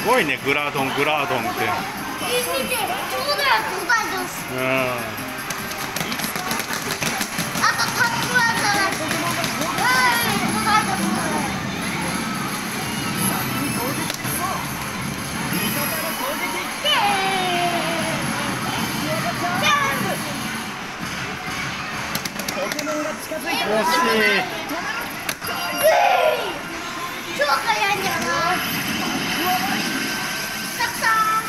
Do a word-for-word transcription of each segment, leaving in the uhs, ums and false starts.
ごいね、グラドングラドンって。 見て、ちょうどやグラドン。 うん。 あとタップワードだし。はい、グラドン。 惜しい。 超速いんだよな。たくさん。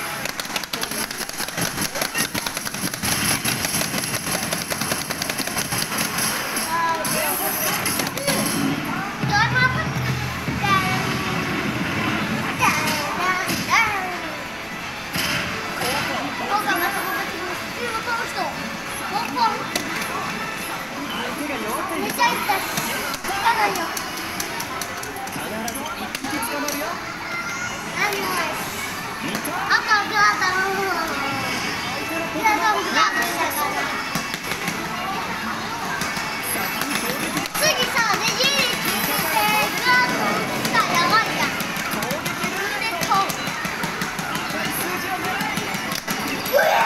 めっちゃいったし、つかないよ。赤グラタン、グラタングラタン。次さ、ねじりつけてグラタンしたらやばいじゃん。で、こう。うえ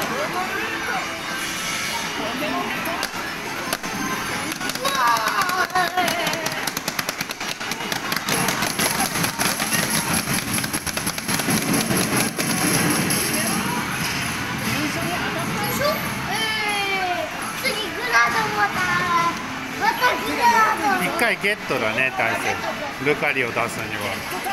一回ゲットだね、大勢。ルカリを出すには。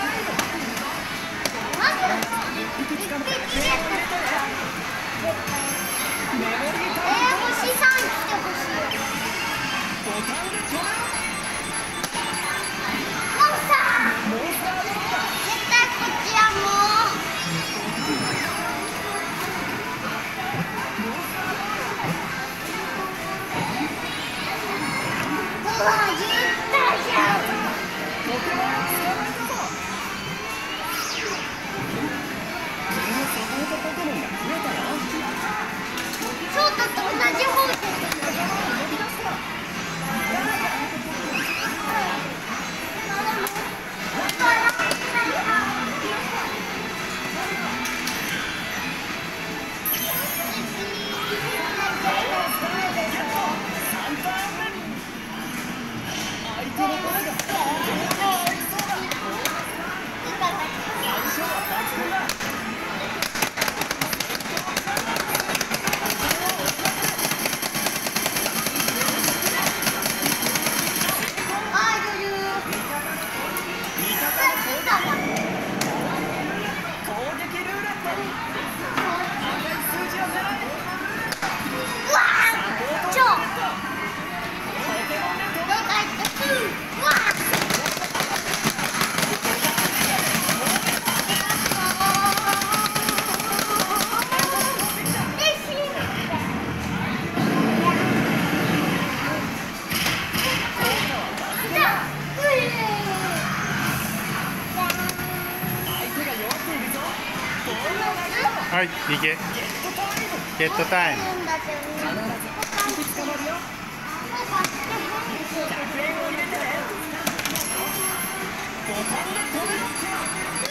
星さん来てほしい。モンスター。絶対こっちやもう。うわ、言ったじゃん。翔太と同じ方で。 はい、逃げ。ゲットタイム。 ひゃくえんを入れてね。ボタンで止めろ。